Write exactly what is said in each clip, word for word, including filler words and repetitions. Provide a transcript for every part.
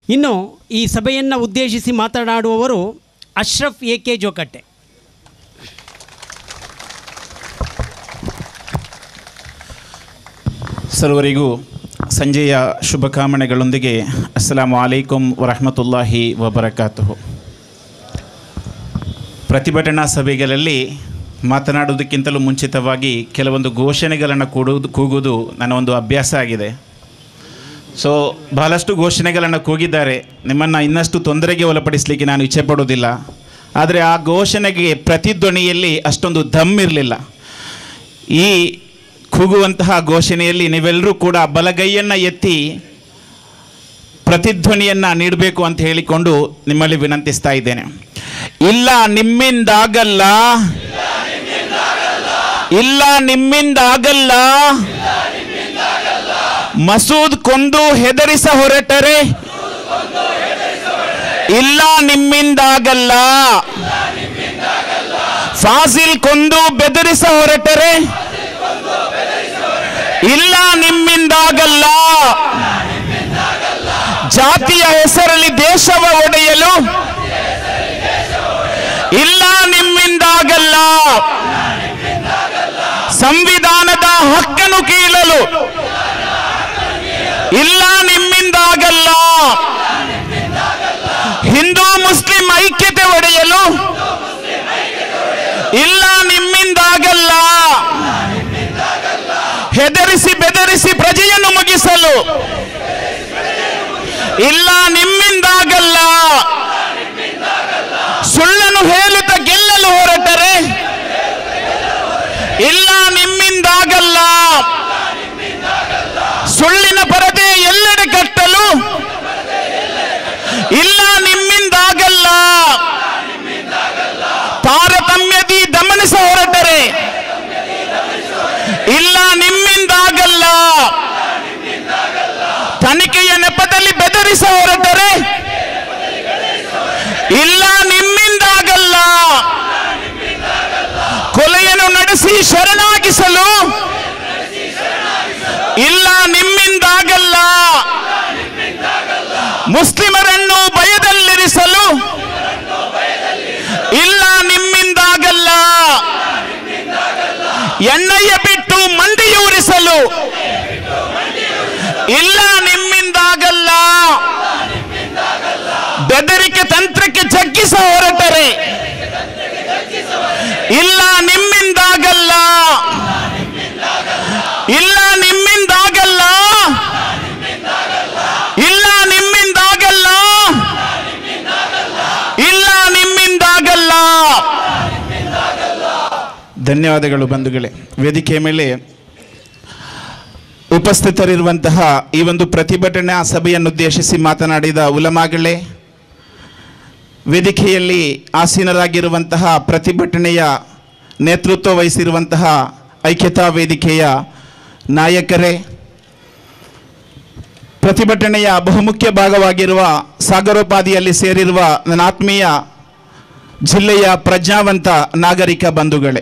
ಇನ್ನು ಈ ಸಭೆಯನ್ನು ಉದ್ದೇಶಿಸಿ ಮಾತನಾಡುವವರು ಅಶ್ರಫ್ ಎ ಕೆ ಜೋಕಟ್ಟೆ. ಸರ್ವರಿಗೂ ಸಂಜೆಯ ಶುಭಕಾಮನೆಗಳೊಂದಿಗೆ ಅಸ್ಸಲಾಮು ಅಲೈಕುಂ ವರಹಮತುಲ್ಲಾಹಿ ವಬರಕಾತುಹು. ಪ್ರತಿಭಟನಾ ಸಭೆಗಳಲ್ಲಿ ಮಾತನಾಡುವುದಕ್ಕಿಂತಲೂ ಮುಂಚಿತವಾಗಿ ಕೆಲವೊಂದು ಘೋಷಣೆಗಳನ್ನು ಕೂಡುವುದು ಕೂಗುವುದು ನನ್ನ ಒಂದು ಅಭ್ಯಾಸ ಆಗಿದೆ. ಸೊ ಬಹಳಷ್ಟು ಘೋಷಣೆಗಳನ್ನು ಕೂಗಿದ್ದಾರೆ. ನಿಮ್ಮನ್ನು ಇನ್ನಷ್ಟು ತೊಂದರೆಗೆ ಒಳಪಡಿಸಲಿಕ್ಕೆ ನಾನು ಇಚ್ಛೆ ಪಡೋದಿಲ್ಲ. ಆದರೆ ಆ ಘೋಷಣೆಗೆ ಪ್ರತಿಧ್ವನಿಯಲ್ಲಿ ಅಷ್ಟೊಂದು ದಮ್ ಇರಲಿಲ್ಲ. ಈ ಕೂಗುವಂತಹ ಘೋಷಣೆಯಲ್ಲಿ ನೀವೆಲ್ಲರೂ ಕೂಡ ಬಲಗೈಯನ್ನು ಎತ್ತಿ ಪ್ರತಿಧ್ವನಿಯನ್ನು ನೀಡಬೇಕು ಅಂತ ಹೇಳಿಕೊಂಡು ನಿಮ್ಮಲ್ಲಿ ವಿನಂತಿಸ್ತಾ ಇದ್ದೇನೆ. ಇಲ್ಲ ನಿಮ್ಮಿಂದಾಗಲ್ಲ, ಇಲ್ಲ ನಿಮ್ಮಿಂದಾಗಲ್ಲ, ಮಸೂದ್ ಕೊಂದು ಹೆದರಿಸ ಹೊರಟರೆ ಇಲ್ಲ ನಿಮ್ಮಿಂದಾಗಲ್ಲ, ಫಾಸಿಲ್ ಕೊಂದು ಬೆದರಿಸ ಹೊರಟರೆ ಇಲ್ಲ ನಿಮ್ಮಿಂದಾಗಲ್ಲ, ಜಾತಿಯ ಹೆಸರಲ್ಲಿ ದೇಶವ ಒಡೆಯಲು ಇಲ್ಲ ನಿಮ್ಮಿಂದಾಗಲ್ಲ, ಸಂವಿಧಾನದ ಹಕ್ಕನ್ನು ಕೀಳಲು ಇಲ್ಲ ನಿಮ್ಮಿಂದಾಗಲ್ಲ, ಹಿಂದೂ ಮುಸ್ಲಿಂ ಐಕ್ಯತೆ ಒಡೆಯಲು ಇಲ್ಲ ನಿಮ್ಮಿಂದಾಗಲ್ಲ, ಹೆದರಿಸಿ ಬೆದರಿಸಿ ಪ್ರಜೆಯನ್ನು ಮುಗಿಸಲು ಇಲ್ಲ ನಿಮ್ಮಿಂದಾಗಲ್ಲ, ಸುಳ್ಳನ್ನು ಹೇಳುತ್ತಾ ಗೆಲ್ಲಲು ಹೊರಟರೆ ಇಲ್ಲ ನಿಮ್ಮಿಂದಾಗಲ್ಲ, ಸುಳ್ಳಿನ ಪರದೆ ಎಲ್ಲೆಡೆ ಕಟ್ಟಲು ಇಲ್ಲ ನಿಮ್ಮಿಂದಾಗಲ್ಲ, ತಾರತಮ್ಯದಿ ದಮನಿಸ ಹೊರಟರೆ ಇಲ್ಲ ನಿಮ್ಮಿಂದಾಗಲ್ಲ, ತನಿಖೆಯ ನೆಪದಲ್ಲಿ ಬೆದರಿಸ ಹೊರಟರೆ ಇಲ್ಲ ನಿಮ್ಮಿಂದಾಗಲ್ಲ, ಕೊಲೆಯನ್ನು ನಡೆಸಿ ಶರಣಾಗಿಸಲು ಇಲ್ಲ ನಿಮ್ಮಿಂದಾಗಲ್ಲ, ಮುಸ್ಲಿಮರನ್ನು ಭಯದಲ್ಲಿರಿಸಲು ಇಲ್ಲ ನಿಮ್ಮಿಂದಾಗಲ್ಲ, ಎಣ್ಣೆಯ ಬಿಟ್ಟು ಮಂಡಿಯೂರಿಸಲು ಇಲ್ಲ ನಿಮ್ಮಿಂದಾಗಲ್ಲ, ಬೆದರಿಕೆ ತಂತ್ರಕ್ಕೆ ಜಗ್ಗಿಸ ಹೊರಟರೆ ಇಲ್ಲ ನಿಮ್ಮಿಂದಾಗಲ್ಲ, ಇಲ್ಲ ನಿಮ್ಮಿಂದಾಗಲ್ಲ, ಇಲ್ಲ ನಿಮ್ಮಿಂದಾಗಲ್ಲ, ಇಲ್ಲ ನಿಮ್ಮಿಂದಾಗಲ್ಲ. ಧನ್ಯವಾದಗಳು ಬಂಧುಗಳೇ. ವೇದಿಕೆಯ ಮೇಲೆ ಉಪಸ್ಥಿತರಿರುವಂತಹ ಈ ಒಂದು ಪ್ರತಿಭಟನಾ ಸಭೆಯನ್ನುದ್ದೇಶಿಸಿ ಮಾತನಾಡಿದ ಉಲಮಾಗಳೇ, ವೇದಿಕೆಯಲ್ಲಿ ಆಸೀನರಾಗಿರುವಂತಹ ಪ್ರತಿಭಟನೆಯ ನೇತೃತ್ವ ವಹಿಸಿರುವಂತಹ ಐಕ್ಯತಾ ವೇದಿಕೆಯ ನಾಯಕರೇ, ಪ್ರತಿಭಟನೆಯ ಬಹುಮುಖ್ಯ ಭಾಗವಾಗಿರುವ ಸಾಗರೋಪಾದಿಯಲ್ಲಿ ಸೇರಿರುವ ನನ್ನ ಆತ್ಮೀಯ ಜಿಲ್ಲೆಯ ಪ್ರಜ್ಞಾವಂತ ನಾಗರಿಕ ಬಂಧುಗಳೇ,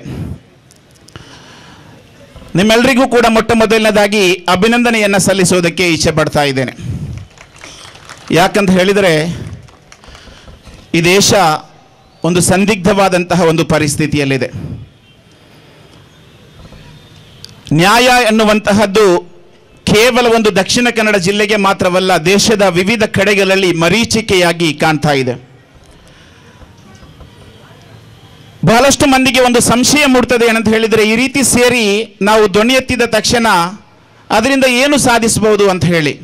ನಿಮ್ಮೆಲ್ಲರಿಗೂ ಕೂಡ ಮೊಟ್ಟ ಮೊದಲನೇದಾಗಿ ಅಭಿನಂದನೆಯನ್ನು ಸಲ್ಲಿಸೋದಕ್ಕೆ ಇಚ್ಛೆ ಪಡ್ತಾ ಇದ್ದೇನೆ. ಯಾಕಂತ ಹೇಳಿದರೆ ಈ ದೇಶ ಒಂದು ಸಂದಿಗ್ಧವಾದಂತಹ ಒಂದು ಪರಿಸ್ಥಿತಿಯಲ್ಲಿದೆ. ನ್ಯಾಯ ಎನ್ನುವಂತಹದ್ದು ಕೇವಲ ಒಂದು ದಕ್ಷಿಣ ಕನ್ನಡ ಜಿಲ್ಲೆಗೆ ಮಾತ್ರವಲ್ಲ, ದೇಶದ ವಿವಿಧ ಕಡೆಗಳಲ್ಲಿ ಮರೀಚಿಕೆಯಾಗಿ ಕಾಣ್ತಾ ಇದೆ. ಬಹಳಷ್ಟು ಮಂದಿಗೆ ಒಂದು ಸಂಶಯ ಮೂಡ್ತದೆ ಏನಂತ ಹೇಳಿದರೆ, ಈ ರೀತಿ ಸೇರಿ ನಾವು ಧ್ವನಿ ಎತ್ತಿದ ತಕ್ಷಣ ಅದರಿಂದ ಏನು ಸಾಧಿಸಬಹುದು ಅಂತ ಹೇಳಿ.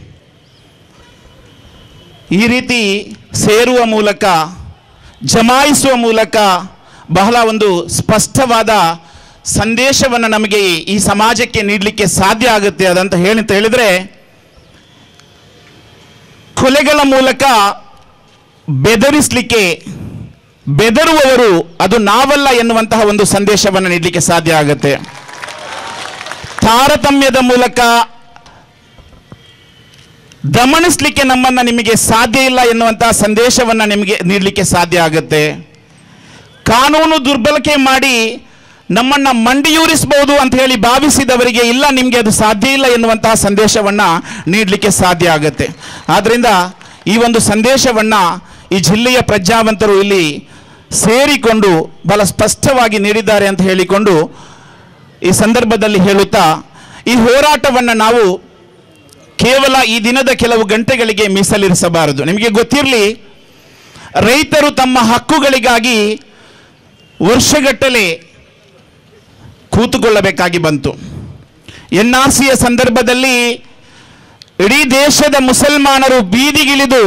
ಈ ರೀತಿ ಸೇರುವ ಮೂಲಕ, ಜಮಾಯಿಸುವ ಮೂಲಕ ಬಹಳ ಒಂದು ಸ್ಪಷ್ಟವಾದ ಸಂದೇಶವನ್ನು ನಮಗೆ ಈ ಸಮಾಜಕ್ಕೆ ನೀಡಲಿಕ್ಕೆ ಸಾಧ್ಯ ಆಗುತ್ತೆ. ಅದಂತ ಹೇಳಿ ಅಂತ ಹೇಳಿದರೆ, ಕೊಲೆಗಳ ಮೂಲಕ ಬೆದರಿಸಲಿಕ್ಕೆ ಬೆದರುವವರು ಅದು ನಾವಲ್ಲ ಎನ್ನುವಂತಹ ಒಂದು ಸಂದೇಶವನ್ನು ನೀಡಲಿಕ್ಕೆ ಸಾಧ್ಯ ಆಗುತ್ತೆ. ತಾರತಮ್ಯದ ಮೂಲಕ ದಮನಿಸಲಿಕ್ಕೆ ನಮ್ಮನ್ನು ನಿಮಗೆ ಸಾಧ್ಯ ಇಲ್ಲ ಎನ್ನುವಂತಹ ಸಂದೇಶವನ್ನು ನಿಮಗೆ ನೀಡಲಿಕ್ಕೆ ಸಾಧ್ಯ ಆಗುತ್ತೆ. ಕಾನೂನು ದುರ್ಬಳಕೆ ಮಾಡಿ ನಮ್ಮನ್ನು ಮಂಡಿಯೂರಿಸಬಹುದು ಅಂತ ಹೇಳಿ ಭಾವಿಸಿದವರಿಗೆ ಇಲ್ಲ, ನಿಮಗೆ ಅದು ಸಾಧ್ಯ ಇಲ್ಲ ಎನ್ನುವಂತಹ ಸಂದೇಶವನ್ನು ನೀಡಲಿಕ್ಕೆ ಸಾಧ್ಯ ಆಗುತ್ತೆ. ಆದ್ದರಿಂದ ಈ ಒಂದು ಸಂದೇಶವನ್ನು ಈ ಜಿಲ್ಲೆಯ ಪ್ರಜ್ಞಾವಂತರು ಇಲ್ಲಿ ಸೇರಿಕೊಂಡು ಬಹಳ ಸ್ಪಷ್ಟವಾಗಿ ನೀಡಿದ್ದಾರೆ ಅಂತ ಹೇಳಿಕೊಂಡು ಈ ಸಂದರ್ಭದಲ್ಲಿ ಹೇಳುತ್ತಾ, ಈ ಹೋರಾಟವನ್ನು ನಾವು ಕೇವಲ ಈ ದಿನದ ಕೆಲವು ಗಂಟೆಗಳಿಗೆ ಮೀಸಲಿರಿಸಬಾರದು. ನಿಮಗೆ ಗೊತ್ತಿರಲಿ, ರೈತರು ತಮ್ಮ ಹಕ್ಕುಗಳಿಗಾಗಿ ವರ್ಷಗಟ್ಟಲೆ ಕೂತುಕೊಳ್ಳಬೇಕಾಗಿ ಬಂತು. ಎನ್ ಆರ್ ಸಿಯ ಸಂದರ್ಭದಲ್ಲಿ ಇಡೀ ದೇಶದ ಮುಸಲ್ಮಾನರು ಬೀದಿಗಿಳಿದು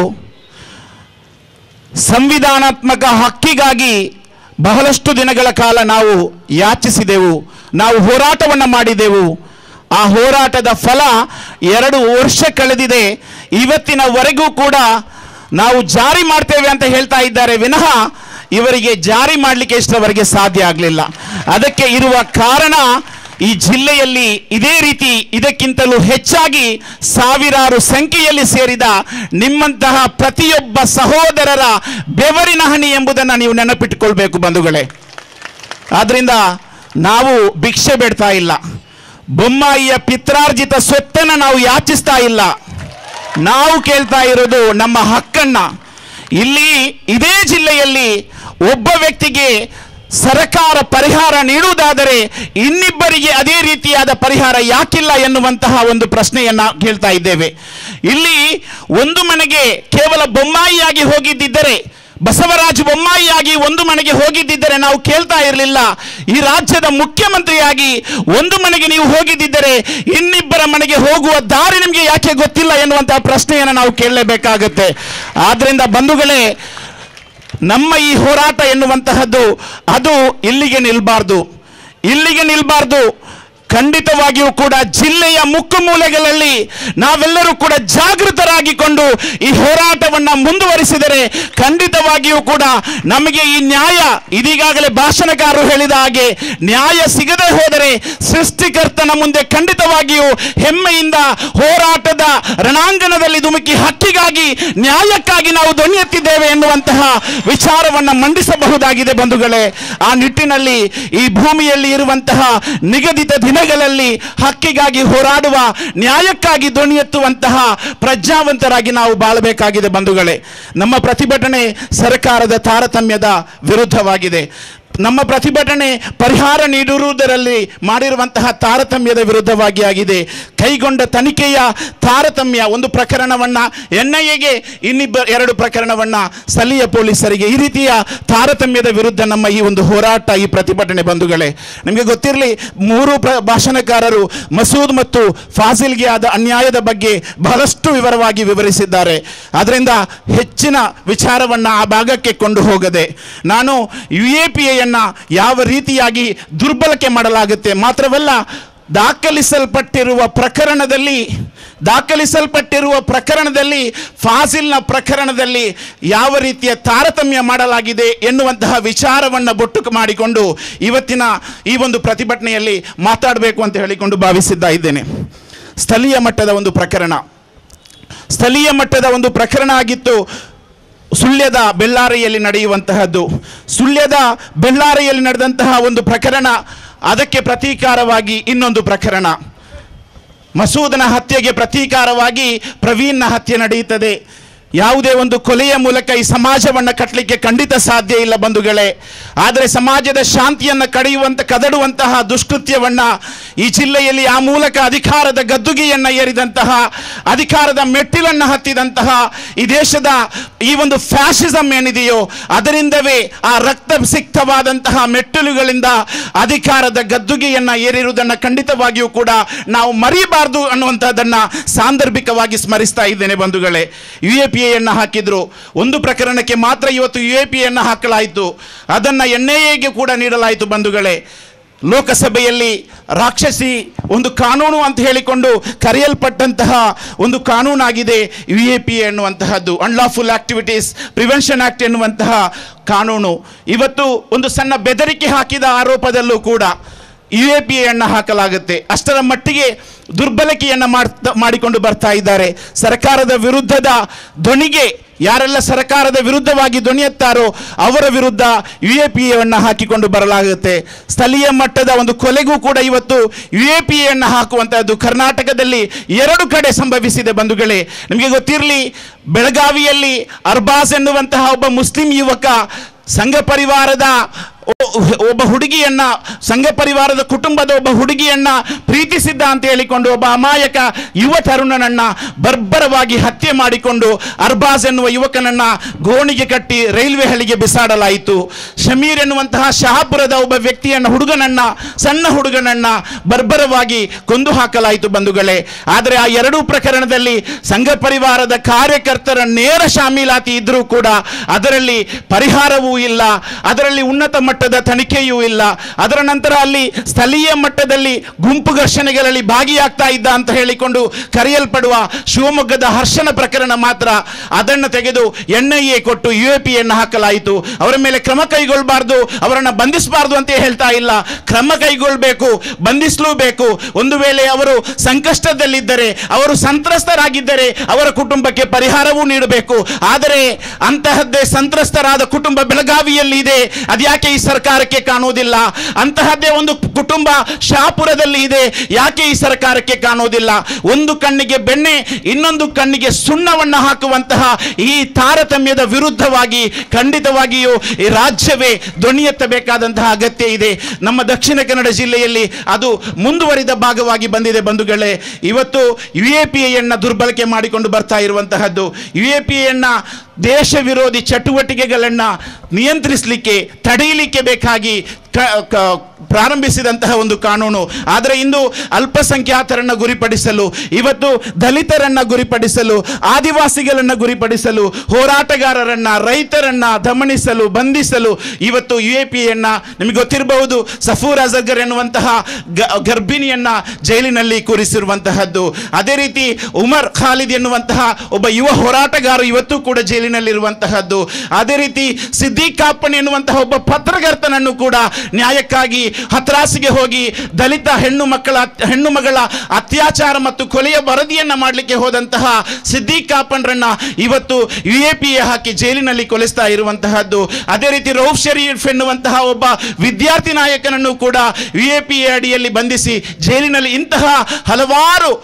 ಸಂವಿಧಾನಾತ್ಮಕ ಹಕ್ಕಿಗಾಗಿ ಬಹಳಷ್ಟು ದಿನಗಳ ಕಾಲ ನಾವು ಯಾಚಿಸಿದೆವು, ನಾವು ಹೋರಾಟವನ್ನು ಮಾಡಿದೆವು. ಆ ಹೋರಾಟದ ಫಲ ಎರಡು ವರ್ಷ ಕಳೆದಿದೆ. ಇವತ್ತಿನವರೆಗೂ ಕೂಡ ನಾವು ಜಾರಿ ಮಾಡ್ತೇವೆ ಅಂತ ಹೇಳ್ತಾ ಇದ್ದಾರೆ ವಿನಃ ಇವರಿಗೆ ಜಾರಿ ಮಾಡಲಿಕ್ಕೆ ಇಷ್ಟರವರೆಗೆ ಸಾಧ್ಯ ಆಗಲಿಲ್ಲ. ಅದಕ್ಕೆ ಇರುವ ಕಾರಣ ಈ ಜಿಲ್ಲೆಯಲ್ಲಿ ಇದೇ ರೀತಿ ಇದಕ್ಕಿಂತಲೂ ಹೆಚ್ಚಾಗಿ ಸಾವಿರಾರು ಸಂಖ್ಯೆಯಲ್ಲಿ ಸೇರಿದ ನಿಮ್ಮಂತಹ ಪ್ರತಿಯೊಬ್ಬ ಸಹೋದರರ ಬೆವರಿನ ಹನಿ ಎಂಬುದನ್ನು ನೀವು ನೆನಪಿಟ್ಟುಕೊಳ್ಬೇಕು ಬಂಧುಗಳೇ. ಆದ್ದರಿಂದ ನಾವು ಭಿಕ್ಷೆ ಬೇಡ್ತಾ ಇಲ್ಲ, ಬೊಮ್ಮಾಯಿಯ ಪಿತ್ರಾರ್ಜಿತ ಸ್ವತ್ತನ್ನು ನಾವು ಯಾಚಿಸ್ತಾ ಇಲ್ಲ. ನಾವು ಕೇಳ್ತಾ ಇರೋದು ನಮ್ಮ ಹಕ್ಕನ್ನ. ಇಲ್ಲಿ ಇದೇ ಜಿಲ್ಲೆಯಲ್ಲಿ ಒಬ್ಬ ವ್ಯಕ್ತಿಗೆ ಸರ್ಕಾರ ಪರಿಹಾರ ನೀಡುವುದಾದರೆ ಇನ್ನಿಬ್ಬರಿಗೆ ಅದೇ ರೀತಿಯಾದ ಪರಿಹಾರ ಯಾಕಿಲ್ಲ ಎನ್ನುವಂತಹ ಒಂದು ಪ್ರಶ್ನೆಯನ್ನ ಕೇಳ್ತಾ ಇದ್ದೇವೆ. ಇಲ್ಲಿ ಒಂದು ಮನೆಗೆ ಕೇವಲ ಬೊಮ್ಮಾಯಿಯಾಗಿ ಹೋಗಿದ್ದಿದ್ದರೆ, ಬಸವರಾಜ ಬೊಮ್ಮಾಯಿಯಾಗಿ ಒಂದು ಮನೆಗೆ ಹೋಗಿದ್ದಿದ್ದರೆ ನಾವು ಕೇಳ್ತಾ ಇರಲಿಲ್ಲ. ಈ ರಾಜ್ಯದ ಮುಖ್ಯಮಂತ್ರಿಯಾಗಿ ಒಂದು ಮನೆಗೆ ನೀವು ಹೋಗಿದ್ದಿದ್ದರೆ ಇನ್ನಿಬ್ಬರ ಮನೆಗೆ ಹೋಗುವ ದಾರಿ ನಿಮಗೆ ಯಾಕೆ ಗೊತ್ತಿಲ್ಲ ಎನ್ನುವಂತಹ ಪ್ರಶ್ನೆಯನ್ನು ನಾವು ಕೇಳಲೇಬೇಕಾಗುತ್ತೆ. ಆದ್ರಿಂದ ಬಂಧುಗಳೇ, ನಮ್ಮ ಈ ಹೋರಾಟ ಎನ್ನುವಂತಹದ್ದು ಅದು ಇಲ್ಲಿಗೆ ನಿಲ್ಬಾರ್ದು, ಇಲ್ಲಿಗೆ ನಿಲ್ಬಾರ್ದು. ಖಂಡಿತವಾಗಿಯೂ ಕೂಡ ಜಿಲ್ಲೆಯ ಮುಕ್ಕು ಮೂಲೆಗಳಲ್ಲಿ ನಾವೆಲ್ಲರೂ ಕೂಡ ಜಾಗೃತರಾಗಿಕೊಂಡು ಈ ಹೋರಾಟವನ್ನು ಮುಂದುವರಿಸಿದರೆ ಖಂಡಿತವಾಗಿಯೂ ಕೂಡ ನಮಗೆ ಈ ನ್ಯಾಯ, ಇದೀಗಾಗಲೇ ಭಾಷಣಕಾರರು ಹೇಳಿದ ಹಾಗೆ, ನ್ಯಾಯ ಸಿಗದೆ ಹೋದರೆ ಸೃಷ್ಟಿಕರ್ತನ ಮುಂದೆ ಖಂಡಿತವಾಗಿಯೂ ಹೆಮ್ಮೆಯಿಂದ ಹೋರಾಟದ ರಣಾಂಗಣದಲ್ಲಿ ಧುಮುಕಿ ಹಕ್ಕಿಗಾಗಿ ನ್ಯಾಯಕ್ಕಾಗಿ ನಾವು ಧ್ವನಿ ಎತ್ತಿದ್ದೇವೆ ಎನ್ನುವಂತಹ ವಿಚಾರವನ್ನು ಮಂಡಿಸಬಹುದಾಗಿದೆ ಬಂಧುಗಳೇ. ಆ ನಿಟ್ಟಿನಲ್ಲಿ ಈ ಭೂಮಿಯಲ್ಲಿ ಇರುವಂತಹ ನಿಗದಿತ ದಿನ ಗಳಲ್ಲಿ ಹಕ್ಕಿಗಾಗಿ ಹೋರಾಡುವ, ನ್ಯಾಯಕ್ಕಾಗಿ ಧ್ವನಿ ಎತ್ತುವಂತಹ ಪ್ರಜ್ಞಾವಂತರಾಗಿ ನಾವು ಬಾಳಬೇಕಾಗಿದೆ ಬಂಧುಗಳೇ. ನಮ್ಮ ಪ್ರತಿಭಟನೆ ಸರ್ಕಾರದ ತಾರತಮ್ಯದ ವಿರುದ್ಧವಾಗಿದೆ. ನಮ್ಮ ಪ್ರತಿಭಟನೆ ಪರಿಹಾರ ನೀಡಿರುವುದರಲ್ಲಿ ಮಾಡಿರುವಂತಹ ತಾರತಮ್ಯದ ವಿರುದ್ಧವಾಗಿ ಆಗಿದೆ. ಕೈಗೊಂಡ ತನಿಖೆಯ ತಾರತಮ್ಯ, ಒಂದು ಪ್ರಕರಣವನ್ನು ಎನ್ ಐ ಎಗೆ, ಇನ್ನಿಬ್ಬ ಎರಡು ಪ್ರಕರಣವನ್ನು ಸ್ಥಳೀಯ ಪೊಲೀಸರಿಗೆ, ಈ ರೀತಿಯ ತಾರತಮ್ಯದ ವಿರುದ್ಧ ನಮ್ಮ ಈ ಒಂದು ಹೋರಾಟ, ಈ ಪ್ರತಿಭಟನೆ ಬಂಧುಗಳೇ. ನಿಮಗೆ ಗೊತ್ತಿರಲಿ, ಮೂರು ಪ್ರ ಭಾಷಣಕಾರರು ಮಸೂದ್ ಮತ್ತು ಫಾಜಿಲ್ಗೆ ಆದ ಅನ್ಯಾಯದ ಬಗ್ಗೆ ಬಹಳಷ್ಟು ವಿವರವಾಗಿ ವಿವರಿಸಿದ್ದಾರೆ. ಅದರಿಂದ ಹೆಚ್ಚಿನ ವಿಚಾರವನ್ನು ಆ ಭಾಗಕ್ಕೆ ಕೊಂಡು ಹೋಗದೆ ನಾನು ಯು ಎ ಪಿ ಎ ಯಾವ ರೀತಿಯಾಗಿ ದುರ್ಬಳಕೆ ಮಾಡಲಾಗುತ್ತೆ, ಮಾತ್ರವಲ್ಲ ದಾಖಲಿಸಲ್ಪಟ್ಟಿರುವ ಪ್ರಕರಣದಲ್ಲಿ ದಾಖಲಿಸಲ್ಪಟ್ಟಿರುವ ಪ್ರಕರಣದಲ್ಲಿ ಫಾಜಿಲ್ನ ಪ್ರಕರಣದಲ್ಲಿ ಯಾವ ರೀತಿಯ ತಾರತಮ್ಯ ಮಾಡಲಾಗಿದೆ ಎನ್ನುವಂತಹ ವಿಚಾರವನ್ನು ಬೊಟ್ಟು ಮಾಡಿಕೊಂಡು ಇವತ್ತಿನ ಈ ಒಂದು ಪ್ರತಿಭಟನೆಯಲ್ಲಿ ಮಾತಾಡಬೇಕು ಅಂತ ಹೇಳಿಕೊಂಡು ಭಾವಿಸಿದ್ದ ಇದ್ದೇನೆ. ಸ್ಥಳೀಯ ಮಟ್ಟದ ಒಂದು ಪ್ರಕರಣ ಸ್ಥಳೀಯ ಮಟ್ಟದ ಒಂದು ಪ್ರಕರಣ ಆಗಿತ್ತು. ಸುಳ್ಯದ ಬೆಳ್ಳಾರಿಯಲ್ಲಿ ನಡೆಯುವಂತಹದ್ದು, ಸುಳ್ಯದ ಬೆಳ್ಳಾರಿಯಲ್ಲಿ ನಡೆದಂತಹ ಒಂದು ಪ್ರಕರಣ, ಅದಕ್ಕೆ ಪ್ರತೀಕಾರವಾಗಿ ಇನ್ನೊಂದು ಪ್ರಕರಣ. ಮಸೂದನ ಹತ್ಯೆಗೆ ಪ್ರತೀಕಾರವಾಗಿ ಪ್ರವೀಣ್ನ ಹತ್ಯೆ ನಡೆಯುತ್ತದೆ. ಯಾವುದೇ ಒಂದು ಕೊಲೆಯ ಮೂಲಕ ಈ ಸಮಾಜವನ್ನು ಕಟ್ಟಲಿಕ್ಕೆ ಖಂಡಿತ ಸಾಧ್ಯ ಇಲ್ಲ ಬಂಧುಗಳೇ. ಆದರೆ ಸಮಾಜದ ಶಾಂತಿಯನ್ನು ಕಡಿಯುವಂತ ಕದಡುವಂತಹ ದುಷ್ಕೃತ್ಯವನ್ನು ಈ ಜಿಲ್ಲೆಯಲ್ಲಿ ಆ ಮೂಲಕ ಅಧಿಕಾರದ ಗದ್ದುಗೆಯನ್ನು ಏರಿದಂತಹ, ಅಧಿಕಾರದ ಮೆಟ್ಟಿಲನ್ನು ಹತ್ತಿದಂತಹ ಈ ದೇಶದ ಈ ಒಂದು ಫ್ಯಾಷಿಸಂ ಏನಿದೆಯೋ ಅದರಿಂದವೇ ಆ ರಕ್ತಸಿಕ್ತವಾದಂತಹ ಮೆಟ್ಟಿಲುಗಳಿಂದ ಅಧಿಕಾರದ ಗದ್ದುಗೆಯನ್ನು ಏರಿರುವುದನ್ನು ಖಂಡಿತವಾಗಿಯೂ ಕೂಡ ನಾವು ಮರಿಬಾರದು ಅನ್ನುವಂಥದ್ದನ್ನು ಸಾಂದರ್ಭಿಕವಾಗಿ ಸ್ಮರಿಸ್ತಾ ಇದ್ದೇನೆ ಬಂಧುಗಳೇ. ಯು ಎ ಪಿ ಎನ್ನು ಹಾಕಿದ್ರು, ಒಂದು ಪ್ರಕರಣಕ್ಕೆ ಮಾತ್ರ ಇವತ್ತು ಯು ಎ ಪಿ ಎನ್ನು ಹಾಕಲಾಯಿತು, ಅದನ್ನು ಎನ್ ಐ ಎಗೆ ಕೂಡ ನೀಡಲಾಯಿತು ಬಂಧುಗಳೇ. ಲೋಕಸಭೆಯಲ್ಲಿ ರಾಕ್ಷಸಿ ಒಂದು ಕಾನೂನು ಅಂತ ಹೇಳಿಕೊಂಡು ಕರೆಯಲ್ಪಟ್ಟಂತಹ ಒಂದು ಕಾನೂನಾಗಿದೆ ಯು ಎ ಪಿ ಎ ಎನ್ನುವಂತಹದ್ದು, ಅನ್ಲಾಫುಲ್ ಆಕ್ಟಿವಿಟೀಸ್ ಪ್ರಿವೆನ್ಷನ್ ಆಕ್ಟ್ ಎನ್ನುವಂತಹ ಕಾನೂನು. ಇವತ್ತು ಒಂದು ಸಣ್ಣ ಬೆದರಿಕೆ ಹಾಕಿದ ಆರೋಪದಲ್ಲೂ ಕೂಡ ಯು ಎ ಪಿ ಎ ಅನ್ನು ಹಾಕಲಾಗುತ್ತೆ. ಅಷ್ಟರ ಮಟ್ಟಿಗೆ ದುರ್ಬಳಕೆಯನ್ನು ಮಾಡ್ತಾ ಮಾಡಿಕೊಂಡು ಬರ್ತಾ ಇದ್ದಾರೆ. ಸರ್ಕಾರದ ವಿರುದ್ಧದ ಧ್ವನಿಗೆ ಯಾರೆಲ್ಲ ಸರ್ಕಾರದ ವಿರುದ್ಧವಾಗಿ ಧ್ವನಿ ಎತ್ತಾರೋ ಅವರ ವಿರುದ್ಧ ಯು ಎ ಪಿ ಎಯನ್ನು ಹಾಕಿಕೊಂಡು ಬರಲಾಗುತ್ತೆ. ಸ್ಥಳೀಯ ಮಟ್ಟದ ಒಂದು ಕೊಲೆಗೂ ಕೂಡ ಇವತ್ತು ಯು ಎ ಪಿ ಎಯನ್ನು ಹಾಕುವಂತಹದ್ದು ಕರ್ನಾಟಕದಲ್ಲಿ ಎರಡು ಕಡೆ ಸಂಭವಿಸಿದೆ ಬಂಧುಗಳೇ. ನಿಮಗೆ ಗೊತ್ತಿರಲಿ, ಬೆಳಗಾವಿಯಲ್ಲಿ ಅರ್ಬಾಜ್ ಎನ್ನುವಂತಹ ಒಬ್ಬ ಮುಸ್ಲಿಂ ಯುವಕ ಸಂಘ ಪರಿವಾರದ ಒಬ್ಬ ಹುಡುಗಿಯನ್ನ ಸಂಘ ಪರಿವಾರದ ಕುಟುಂಬದ ಒಬ್ಬ ಹುಡುಗಿಯನ್ನ ಪ್ರೀತಿಸಿದ್ದ ಅಂತ ಹೇಳಿಕೊಂಡು ಒಬ್ಬ ಅಮಾಯಕ ಯುವ ತರುಣನನ್ನ ಬರ್ಬರವಾಗಿ ಹತ್ಯೆ ಮಾಡಿಕೊಂಡು ಅರ್ಬಾಜ್ ಎನ್ನುವ ಯುವಕನನ್ನ ಗೋಣಿಗೆ ಕಟ್ಟಿ ರೈಲ್ವೆ ಹಳಿಗೆ ಬಿಸಾಡಲಾಯಿತು. ಶಮೀರ್ ಎನ್ನುವಂತಹ ಶಹಾಪುರದ ಒಬ್ಬ ವ್ಯಕ್ತಿಯನ್ನ ಹುಡುಗನನ್ನ ಸಣ್ಣ ಹುಡುಗನನ್ನ ಬರ್ಬರವಾಗಿ ಕೊಂದು ಹಾಕಲಾಯಿತು ಬಂಧುಗಳೇ. ಆದರೆ ಆ ಎರಡೂ ಪ್ರಕರಣದಲ್ಲಿ ಸಂಘ ಪರಿವಾರದ ಕಾರ್ಯಕರ್ತರ ನೇರ ಶಾಮೀಲಾತಿ ಇದ್ರೂ ಕೂಡ ಅದರಲ್ಲಿ ಪರಿಹಾರವೂ ಇಲ್ಲ, ಅದರಲ್ಲಿ ಉನ್ನತ ಮಟ್ಟದ ತನಿಖೆಯೂ ಇಲ್ಲ. ಅದರ ನಂತರ ಅಲ್ಲಿ ಸ್ಥಳೀಯ ಮಟ್ಟದಲ್ಲಿ ಗುಂಪು ಘರ್ಷಣೆಗಳಲ್ಲಿ ಭಾಗಿಯಾಗ್ತಾ ಇದ್ದ ಅಂತ ಹೇಳಿಕೊಂಡು ಕರೆಯಲ್ಪಡುವ ಶಿವಮೊಗ್ಗದ ಹರ್ಷಣ ಪ್ರಕರಣ ಮಾತ್ರ ಅದನ್ನು ತೆಗೆದು ಎನ್ ಐ ಎ ಕೊಟ್ಟು ಯು ಎ ಪಿ ಅನ್ನು ಹಾಕಲಾಯಿತು. ಅವರ ಮೇಲೆ ಕ್ರಮ ಕೈಗೊಳ್ಳಬಾರ್ದು, ಅವರನ್ನು ಬಂಧಿಸಬಾರ್ದು ಅಂತ ಹೇಳ್ತಾ ಇಲ್ಲ, ಕ್ರಮ ಕೈಗೊಳ್ಳಬೇಕು, ಬಂಧಿಸಲೂಬೇಕು. ಒಂದು ವೇಳೆ ಅವರು ಸಂಕಷ್ಟದಲ್ಲಿದ್ದರೆ, ಅವರು ಸಂತ್ರಸ್ತರಾಗಿದ್ದರೆ ಅವರ ಕುಟುಂಬಕ್ಕೆ ಪರಿಹಾರವೂ ನೀಡಬೇಕು. ಆದರೆ ಅಂತಹದ್ದೇ ಸಂತ್ರಸ್ತರಾದ ಕುಟುಂಬ ಬೆಳಗಾವಿಯಲ್ಲಿ ಇದೆ, ಅದ್ಯಾಕೆ ಈ ಸರ್ಕಾರಕ್ಕೆ ಕಾಣುವುದಿಲ್ಲ? ಅಂತಹದ್ದೇ ಒಂದು ಕುಟುಂಬ ಶಹಾಪುರದಲ್ಲಿ ಇದೆ, ಯಾಕೆ ಈ ಸರ್ಕಾರಕ್ಕೆ ಕಾಣುವುದಿಲ್ಲ? ಒಂದು ಕಣ್ಣಿಗೆ ಬೆಣ್ಣೆ, ಇನ್ನೊಂದು ಕಣ್ಣಿಗೆ ಸುಣ್ಣವನ್ನು ಹಾಕುವಂತಹ ಈ ತಾರತಮ್ಯದ ವಿರುದ್ಧವಾಗಿ ಖಂಡಿತವಾಗಿಯೂ ಈ ರಾಜ್ಯವೇ ಧ್ವನಿ ಎತ್ತಬೇಕಾದಂತಹ ಅಗತ್ಯ ಇದೆ. ನಮ್ಮ ದಕ್ಷಿಣ ಕನ್ನಡ ಜಿಲ್ಲೆಯಲ್ಲಿ ಅದು ಮುಂದುವರಿದ ಭಾಗವಾಗಿ ಬಂದಿದೆ ಬಂಧುಗಳೇ. ಇವತ್ತು ಯು ಎ ಪಿ ಎಯನ್ನು ದುರ್ಬಳಕೆ ಮಾಡಿಕೊಂಡು ಬರ್ತಾ ಇರುವಂತಹದ್ದು, ಯು ಎ ಪಿ ಎನ್ನ ದೇಶ ವಿರೋಧಿ ಚಟುವಟಿಕೆಗಳನ್ನು ನಿಯಂತ್ರಿಸಲಿಕ್ಕೆ, ತಡೆಯಲಿಕ್ಕೆ ಬೇಕಾಗಿ ಪ್ರಾರಂಭಿಸಿದಂತಹ ಒಂದು ಕಾನೂನು. ಆದರೆ ಇಂದು ಅಲ್ಪಸಂಖ್ಯಾತರನ್ನು ಗುರಿಪಡಿಸಲು, ಇವತ್ತು ದಲಿತರನ್ನು ಗುರಿಪಡಿಸಲು, ಆದಿವಾಸಿಗಳನ್ನು ಗುರಿಪಡಿಸಲು, ಹೋರಾಟಗಾರರನ್ನ, ರೈತರನ್ನ ದಮನಿಸಲು, ಬಂಧಿಸಲು ಇವತ್ತು ಯು ಎ ಪಿ ಎನ್ನ, ನಿಮಗೆ ಗೊತ್ತಿರಬಹುದು, ಸಫೂರ್ ಅಜಗರ್ ಎನ್ನುವಂತಹ ಗರ್ಭಿಣಿಯನ್ನ ಜೈಲಿನಲ್ಲಿ ಕೂರಿಸಿರುವಂತಹದ್ದು. ಅದೇ ರೀತಿ ಉಮರ್ ಖಾಲಿದ್ ಎನ್ನುವಂತಹ ಒಬ್ಬ ಯುವ ಹೋರಾಟಗಾರ ಇವತ್ತು ಕೂಡ ಜೈಲಿನಲ್ಲಿರುವಂತಹದ್ದು. ಅದೇ ರೀತಿ ಸಿದ್ದಿಕ್ ಕಾಪಣಿ ಎನ್ನುವಂತಹ ಒಬ್ಬ ಪತ್ರಕರ್ತನನ್ನು ಕೂಡ ನ್ಯಾಯಕ್ಕಾಗಿ ಹತ್ರಾಸಿಗೆ ಹೋಗಿ ದಲಿತ ಹೆಣ್ಣು ಮಕ್ಕಳ ಹೆಣ್ಣು ಮಗಳ ಅತ್ಯಾಚಾರ ಮತ್ತು ಕೊಲೆಯ ವರದಿಯನ್ನ ಮಾಡಲಿಕ್ಕೆ ಹೋದಂತಹ ಸಿದ್ದಿಕ್ ಕಾಪಣ್ರನ್ನ ಇವತ್ತು ಯು ಎ ಪಿ ಎ ಹಾಕಿ ಜೈಲಿನಲ್ಲಿ ಕೊಲಿಸ್ತಾ ಇರುವಂತಹದ್ದು. ಅದೇ ರೀತಿ ರೌಫ್ ಶರೀಫ್ ಎನ್ನುವಂತಹ ಒಬ್ಬ ವಿದ್ಯಾರ್ಥಿ ನಾಯಕನನ್ನು ಕೂಡ ಯು ಎ ಪಿ ಎ ಅಡಿಯಲ್ಲಿ ಬಂಧಿಸಿ ಜೈಲಿನಲ್ಲಿ ಇಂತಹ ಹಲವಾರು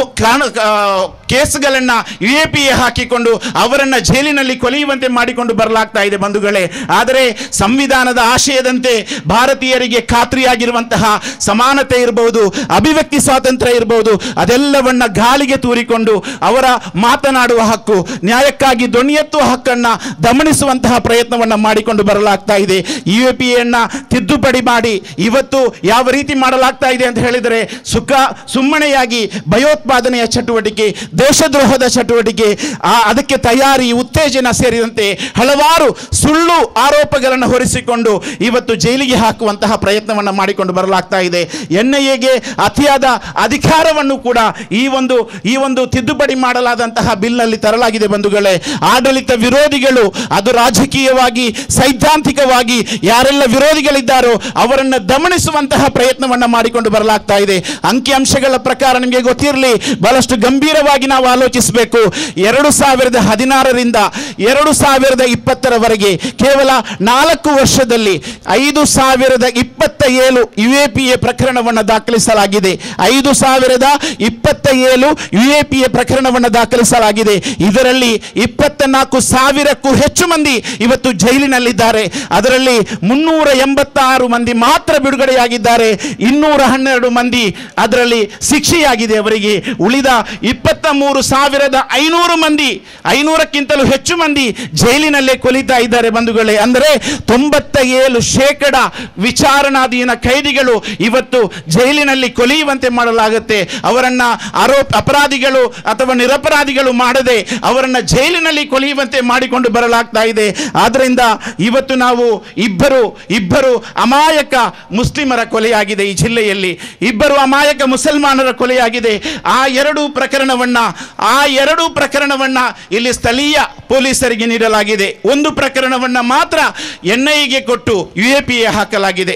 ಕೇಸ್ಗಳನ್ನ ಯು ಎ ಪಿ ಎ ಹಾಕಿಕೊಂಡು ಅವರನ್ನ ಜೈಲಿನಲ್ಲಿ ಕೊಲೆಯುವಂತೆ ಮಾಡಿಕೊಂಡು ಬರಲಾಗ್ತಾ ಇದೆ ಬಂಧುಗಳೇ. ಆದರೆ ಸಂವಿಧಾನದ ಆಶಯದಂತೆ ಭಾರತೀಯರಿಗೆ ಖಾತ್ರಿಯಾಗಿರುವಂತಹ ಸಮಾನತೆ ಇರಬಹುದು, ಅಭಿವ್ಯಕ್ತಿ ಸ್ವಾತಂತ್ರ್ಯ ಇರಬಹುದು, ಅದೆಲ್ಲವನ್ನ ಗಾಳಿಗೆ ತೂರಿಕೊಂಡು ಅವರ ಮಾತನಾಡುವ ಹಕ್ಕು, ನ್ಯಾಯಕ್ಕಾಗಿ ಧ್ವನಿ ಎತ್ತುವ ಹಕ್ಕನ್ನು ದಮನಿಸುವಂತಹ ಪ್ರಯತ್ನವನ್ನು ಮಾಡಿಕೊಂಡು ಬರಲಾಗ್ತಾ ಇದೆ. ಯು ಎ ಪಿ ಎನ್ನ ತಿದ್ದುಪಡಿ ಮಾಡಿ ಇವತ್ತು ಯಾವ ರೀತಿ ಮಾಡಲಾಗ್ತಾ ಇದೆ ಅಂತ ಹೇಳಿದರೆ, ಸುಖ ಸುಮ್ಮನೆಯಾಗಿ ಭಯೋತ್ಪಾದನೆಯ ಚಟುವಟಿಕೆ, ದೇಶದ್ರೋಹದ ಚಟುವಟಿಕೆ, ಅದಕ್ಕೆ ತಯಾರಿ, ಉತ್ತೇಜನ ಸೇರಿದಂತೆ ಹಲವಾರು ಸುಳ್ಳು ಆರೋಪಗಳನ್ನು ಹೊರಿಸಿಕೊಂಡು ಇವತ್ತು ಜೈಲಿಗೆ ಹಾಕುವಂತಹ ಪ್ರಯತ್ನವನ್ನು ಮಾಡಿಕೊಂಡು ಬರಲಾಗ್ತಾ ಇದೆ. ಎನ್ ಐ ಎಗೆ ಅತಿಯಾದ ಅಧಿಕಾರವನ್ನು ಕೂಡ ಈ ಒಂದು ಈ ಒಂದು ತಿದ್ದುಪಡಿ ಮಾಡಲಾದಂತಹ ಬಿಲ್ನಲ್ಲಿ ತರಲಾಗಿದೆ ಬಂಧುಗಳೇ. ಆಡಳಿತ ವಿರೋಧಿಗಳು, ಅದು ರಾಜಕೀಯವಾಗಿ ಸೈದ್ಧಾಂತಿಕವಾಗಿ ಯಾರೆಲ್ಲ ವಿರೋಧಿಗಳಿದ್ದಾರೋ ಅವರನ್ನು ದಮನಿಸುವಂತಹ ಪ್ರಯತ್ನವನ್ನು ಮಾಡಿಕೊಂಡು ಬರಲಾಗ್ತಾ ಇದೆ. ಅಂಕಿಅಂಶಗಳ ಪ್ರಕಾರ ನಿಮಗೆ ಗೊತ್ತಿರಲಿ, ಬಹಳಷ್ಟು ಗಂಭೀರವಾಗಿ ನಾವು ಆಲೋಚಿಸಬೇಕು. ಎರಡು ಸಾವಿರದ ಹದಿನಾರರಿಂದ ಎರಡು ಸಾವಿರದ ಇಪ್ಪತ್ತರವರೆಗೆ ಕೇವಲ ನಾಲ್ಕು ವರ್ಷದಲ್ಲಿ ಐದು ಸಾವಿರದ ಇಪ್ಪತ್ತ ಏಳು ಯು ಎ ಪಿ ಎ ಪ್ರಕರಣವನ್ನು ದಾಖಲಿಸಲಾಗಿದೆ. ಐದು ಸಾವಿರದ ಇಪ್ಪತ್ತ ಏಳು ಯು ಎ ಪಿ ಎ ಪ್ರಕರಣವನ್ನು ದಾಖಲಿಸಲಾಗಿದೆ. ಇದರಲ್ಲಿ ಇಪ್ಪತ್ತ ನಾಲ್ಕು ಸಾವಿರಕ್ಕೂ ಹೆಚ್ಚು ಮಂದಿ ಇವತ್ತು ಜೈಲಿನಲ್ಲಿದ್ದಾರೆ. ಅದರಲ್ಲಿ ಮುನ್ನೂರ ಎಂಬತ್ತಾರು ಮಂದಿ ಮಾತ್ರ ಬಿಡುಗಡೆಯಾಗಿದ್ದಾರೆ. ಇನ್ನೂರ ಹನ್ನೆರಡು ಮಂದಿ ಅದರಲ್ಲಿ ಶಿಕ್ಷೆಯಾಗಿದೆ ಅವರಿಗೆ. ಉಳಿದ ಇಪ್ಪತ್ತ ಮೂರು ಸಾವಿರದ ಐನೂರು ಮಂದಿ, ಐನೂರಕ್ಕಿಂತಲೂ ಹೆಚ್ಚು ಮಂದಿ ಜೈಲಿನಲ್ಲೇ ಕೊಲಿತಾ ಇದ್ದಾರೆ ಬಂಧುಗಳೇ. ಅಂದರೆ ತೊಂಬತ್ತ ಏಳು ಶೇಕಡ ವಿಚಾರಣಾಧೀನ ಕೈದಿಗಳು ಇವತ್ತು ಜೈಲಿನಲ್ಲಿ ಕೊಲಿಯುವಂತೆ ಮಾಡಲಾಗುತ್ತೆ. ಅವರನ್ನ ಆರೋಪ ಅಪರಾಧಿಗಳು ಅಥವಾ ನಿರಪರಾಧಿಗಳು ಮಾಡದೆ ಅವರನ್ನ ಜೈಲಿನಲ್ಲಿ ಕೊಲಿಯುವಂತೆ ಮಾಡಿಕೊಂಡು ಬರಲಾಗ್ತಾ ಇದೆ. ಆದ್ದರಿಂದ ಇವತ್ತು ನಾವು ಇಬ್ಬರು ಇಬ್ಬರು ಅಮಾಯಕ ಮುಸ್ಲಿಮರ ಕೊಲೆಯಾಗಿದೆ ಈ ಜಿಲ್ಲೆಯಲ್ಲಿ, ಇಬ್ಬರು ಅಮಾಯಕ ಮುಸಲ್ಮಾನರ ಕೊಲೆಯಾಗಿದೆ. ಆ ಎರಡು ಪ್ರಕರಣವನ್ನ ಆ ಎರಡು ಪ್ರಕರಣವನ್ನ ಇಲ್ಲಿ ಸ್ಥಳೀಯ ಪೊಲೀಸರಿಗೆ ನೀಡಲಾಗಿದೆ. ಒಂದು ಪ್ರಕರಣವನ್ನ ಮಾತ್ರ ಎನ್ ಐ ಎಗೆ ಕೊಟ್ಟು ಯು ಎ ಪಿ ಎ ಹಾಕಲಾಗಿದೆ. ಬಂಧುಗಳೇ,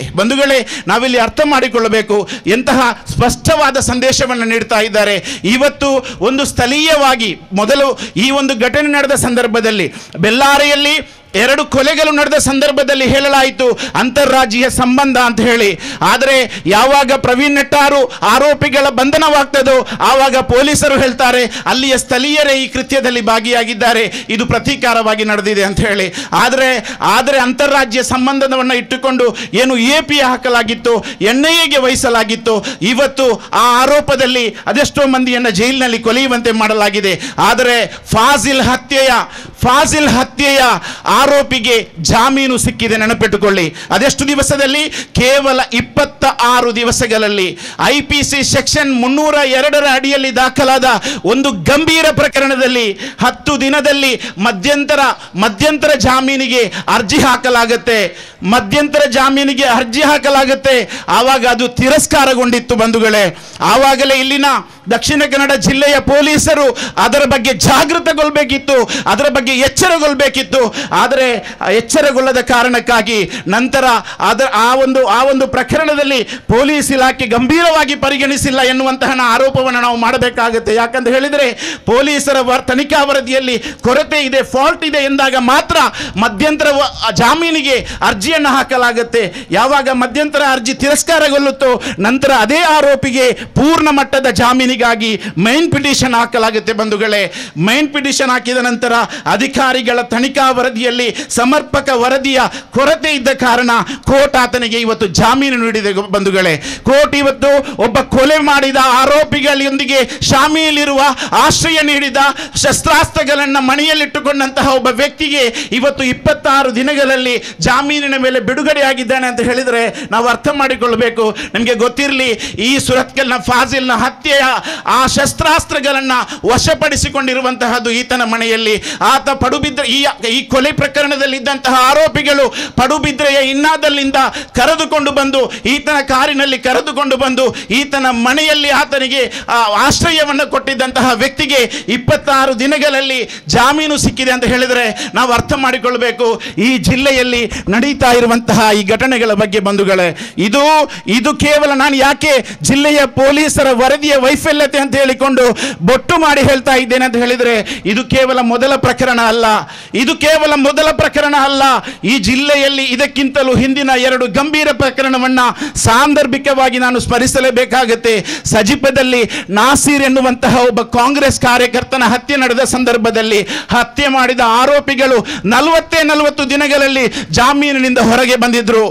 ಬಂಧುಗಳೇ, ನಾವಿಲ್ಲಿ ಅರ್ಥ ಮಾಡಿಕೊಳ್ಳಬೇಕು, ಎಂತಹ ಸ್ಪಷ್ಟವಾದ ಸಂದೇಶವನ್ನು ನೀಡ್ತಾ ಇದ್ದಾರೆ. ಇವತ್ತು ಒಂದು ಸ್ಥಳೀಯವಾಗಿ ಮೊದಲು ಈ ಒಂದು ಘಟನೆ ನಡೆದ ಸಂದರ್ಭದಲ್ಲಿ ಬೆಲ್ಲಾರಿಯಲ್ಲಿ ಎರಡು ಕೊಲೆಗಳು ನಡೆದ ಸಂದರ್ಭದಲ್ಲಿ ಹೇಳಲಾಯಿತು ಅಂತಾರಾಜ್ಯೀಯ ಸಂಬಂಧ ಅಂತ ಹೇಳಿ. ಆದರೆ ಯಾವಾಗ ಪ್ರವೀಣ್ ನೆಟ್ಟಾರು ಆರೋಪಿಗಳ ಬಂಧನವಾಗ್ತದೋ ಆವಾಗ ಪೊಲೀಸರು ಹೇಳ್ತಾರೆ ಅಲ್ಲಿಯ ಸ್ಥಳೀಯರೇ ಈ ಕೃತ್ಯದಲ್ಲಿ ಭಾಗಿಯಾಗಿದ್ದಾರೆ, ಇದು ಪ್ರತೀಕಾರವಾಗಿ ನಡೆದಿದೆ ಅಂತ ಹೇಳಿ. ಆದರೆ ಆದರೆ ಅಂತಾರಾಜ್ಯ ಸಂಬಂಧವನ್ನು ಇಟ್ಟುಕೊಂಡು ಏನು ಎ ಪಿ ಹಾಕಲಾಗಿತ್ತು, ಎನ್ ಐ ಎಗೆ ವಹಿಸಲಾಗಿತ್ತು, ಇವತ್ತು ಆ ಆರೋಪದಲ್ಲಿ ಅದೆಷ್ಟೋ ಮಂದಿಯನ್ನು ಜೈಲಿನಲ್ಲಿ ಕೊಲೆಯುವಂತೆ ಮಾಡಲಾಗಿದೆ. ಆದರೆ ಫಾಜಿಲ್ ಹತ್ಯೆಯ ಫಾಜಿಲ್ ಹತ್ಯೆಯ ಆರೋಪಿಗೆ ಜಾಮೀನು ಸಿಕ್ಕಿದೆ, ನೆನಪಿಟ್ಟುಕೊಳ್ಳಿ. ಅದೆಷ್ಟು ದಿವಸದಲ್ಲಿ? ಕೇವಲ ಇಪ್ಪತ್ತ ಆರು ದಿವಸಗಳಲ್ಲಿ. ಐ ಪಿ ಸಿ ಸೆಕ್ಷನ್ ಮುನ್ನೂರ ಎರಡರ ಅಡಿಯಲ್ಲಿ ದಾಖಲಾದ ಒಂದು ಗಂಭೀರ ಪ್ರಕರಣದಲ್ಲಿ ಹತ್ತು ದಿನದಲ್ಲಿ ಮಧ್ಯಂತರ ಮಧ್ಯಂತರ ಜಾಮೀನಿಗೆ ಅರ್ಜಿ ಹಾಕಲಾಗುತ್ತೆ ಮಧ್ಯಂತರ ಜಾಮೀನಿಗೆ ಅರ್ಜಿ ಹಾಕಲಾಗುತ್ತೆ ಆವಾಗ ಅದು ತಿರಸ್ಕಾರಗೊಂಡಿತ್ತು ಬಂಧುಗಳೇ. ಆವಾಗಲೇ ಇಲ್ಲಿನ ದಕ್ಷಿಣ ಕನ್ನಡ ಜಿಲ್ಲೆಯ ಪೊಲೀಸರು ಅದರ ಬಗ್ಗೆ ಜಾಗೃತಗೊಳ್ಳಬೇಕಿತ್ತು, ಅದರ ಬಗ್ಗೆ ಎಚ್ಚರಗೊಳ್ಳಬೇಕಿತ್ತು. ಆದರೆ ಎಚ್ಚರಗೊಳ್ಳದ ಕಾರಣಕ್ಕಾಗಿ ನಂತರ ಅದರ ಆ ಒಂದು ಆ ಒಂದು ಪ್ರಕರಣದಲ್ಲಿ ಪೊಲೀಸ್ ಇಲಾಖೆ ಗಂಭೀರವಾಗಿ ಪರಿಗಣಿಸಿಲ್ಲ ಎನ್ನುವಂತಹ ಆರೋಪವನ್ನು ನಾವು ಮಾಡಬೇಕಾಗುತ್ತೆ. ಯಾಕಂತ ಹೇಳಿದರೆ ಪೊಲೀಸರ ವರ್ ತನಿಖಾ ವರದಿಯಲ್ಲಿ ಕೊರತೆ ಇದೆ, ಫಾಲ್ಟ್ ಇದೆ ಎಂದಾಗ ಮಾತ್ರ ಮಧ್ಯಂತರ ಜಾಮೀನಿಗೆ ಅರ್ಜಿಯನ್ನು ಹಾಕಲಾಗುತ್ತೆ. ಯಾವಾಗ ಮಧ್ಯಂತರ ಅರ್ಜಿ ತಿರಸ್ಕಾರಗೊಳ್ಳುತ್ತೋ ನಂತರ ಅದೇ ಆರೋಪಿಗೆ ಪೂರ್ಣ ಮಟ್ಟದ ಜಾಮೀನಿಗಾಗಿ ಮೈನ್ ಪಿಟಿಷನ್ ಹಾಕಲಾಗುತ್ತೆ ಬಂಧುಗಳೇ. ಮೈನ್ ಪಿಟಿಷನ್ ಹಾಕಿದ ನಂತರ ಅಧಿಕಾರಿಗಳ ತನಿಖಾ ವರದಿಯಲ್ಲಿ ಸಮರ್ಪಕ ವರದಿಯ ಕೊರತೆ ಇದ್ದ ಕಾರಣ ಕೋರ್ಟ್ ಆತನಿಗೆ ಇವತ್ತು ಜಾಮೀನು ನೀಡಿದೆ ಬಂಧುಗಳೇ. ಕೋರ್ಟ್ ಇವತ್ತು ಒಬ್ಬ ಕೊಲೆ ಮಾಡಿದ ಆರೋಪಿಗಳೊಂದಿಗೆ ಶಾಮೀಲಿರುವ ಆಶ್ರಯ ನೀಡಿದ ಶಸ್ತ್ರಾಸ್ತ್ರಗಳನ್ನು ಮನೆಯಲ್ಲಿಟ್ಟುಕೊಂಡಂತಹ ಒಬ್ಬ ವ್ಯಕ್ತಿಗೆ ಇವತ್ತು ಇಪ್ಪತ್ತಾರು ದಿನಗಳಲ್ಲಿ ಜಾಮೀನಿನ ಮೇಲೆ ಬಿಡುಗಡೆಯಾಗಿದ್ದಾನೆ ಅಂತ ಹೇಳಿದರೆ ನಾವು ಅರ್ಥ ಮಾಡಿಕೊಳ್ಳಬೇಕು. ನಮಗೆ ಗೊತ್ತಿರಲಿ, ಈ ಸುರತ್ಕಲ್ನ ಫಾಜಿಲ್ನ ಹತ್ಯೆಯ ಆ ಶಸ್ತ್ರಾಸ್ತ್ರಗಳನ್ನು ವಶಪಡಿಸಿಕೊಂಡಿರುವಂತಹದ್ದು ಈತನ ಮನೆಯಲ್ಲಿ. ಆತ ಪಡುಬಿದ್ರೆ ಈ ಈ ಕೊಲೆ ಪ್ರಕರಣದಲ್ಲಿ ಇದ್ದಂತಹ ಆರೋಪಿಗಳು ಪಡುಬಿದ್ರೆಯ ಇನ್ನಾದಲ್ಲಿಂದ ಕರೆದುಕೊಂಡು ಬಂದು ಈತನ ಕಾರಿನಲ್ಲಿ ಕರೆದುಕೊಂಡು ಬಂದು ಈತನ ಮನೆಯಲ್ಲಿ ಆತನಿಗೆ ಆಶ್ರಯವನ್ನು ಕೊಟ್ಟಿದ್ದಂತಹ ವ್ಯಕ್ತಿಗೆ ಇಪ್ಪತ್ತಾರು ದಿನಗಳಲ್ಲಿ ಜಾಮೀನು ಸಿಕ್ಕಿದೆ ಅಂತ ಹೇಳಿದರೆ ನಾವು ಅರ್ಥ ಮಾಡಿಕೊಳ್ಳಬೇಕು ಈ ಜಿಲ್ಲೆಯಲ್ಲಿ ನಡೀತಾ ಇರುವಂತಹ ಈ ಘಟನೆಗಳ ಬಗ್ಗೆ ಬಂಧುಗಳೇ. ಇದು ಇದು ಕೇವಲ ನಾನು ಯಾಕೆ ಜಿಲ್ಲೆಯ ಪೊಲೀಸರ ವರದಿಯ ವೈಫಲ್ಯತೆ ಅಂತ ಹೇಳಿಕೊಂಡು ಬೊಟ್ಟು ಮಾಡಿ ಹೇಳ್ತಾ ಇದ್ದೇನೆ ಅಂತ ಹೇಳಿದರೆ ಇದು ಕೇವಲ ಮೊದಲ ಪ್ರಕರಣ ಅಲ್ಲ, ಇದು ಕೇವಲ ಮೊದಲ ಪ್ರಕರಣ ಅಲ್ಲ. ಈ ಜಿಲ್ಲೆಯಲ್ಲಿ ಇದಕ್ಕಿಂತಲೂ ಹಿಂದಿನ ಎರಡು ಗಂಭೀರ ಪ್ರಕರಣವನ್ನ ಸಾಂದರ್ಭಿಕವಾಗಿ ನಾನು ಸ್ಮರಿಸಲೇಬೇಕಾಗುತ್ತೆ. ಸಜಿಪದಲ್ಲಿ ನಾಸೀರ್ ಎನ್ನುವಂತಹ ಒಬ್ಬ ಕಾಂಗ್ರೆಸ್ ಕಾರ್ಯಕರ್ತನ ಹತ್ಯೆ ನಡೆದ ಸಂದರ್ಭದಲ್ಲಿ ಹತ್ಯೆ ಮಾಡಿದ ಆರೋಪಿಗಳು ನಲವತ್ತೇ ನಲವತ್ತು ದಿನಗಳಲ್ಲಿ ಜಾಮೀನಿನಿಂದ ಹೊರಗೆ ಬಂದಿದ್ರು.